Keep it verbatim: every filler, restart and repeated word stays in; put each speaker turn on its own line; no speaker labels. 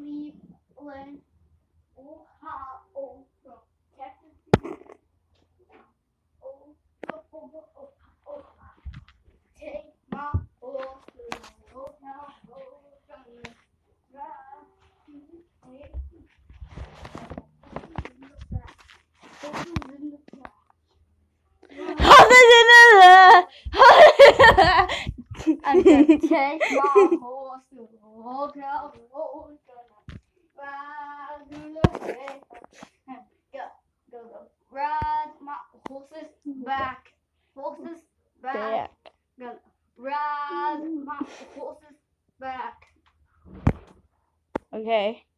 Cleveland, Ohio, from Texas. Oh, oh, oh, oh, oh. Take my horse to the hotel. I'm gonna take my horse to the hotel. Oh, gonna ride to the hay. Go, go, go. Ride my horse's back. Horse's back. Gonna ride my horse's back.
Okay.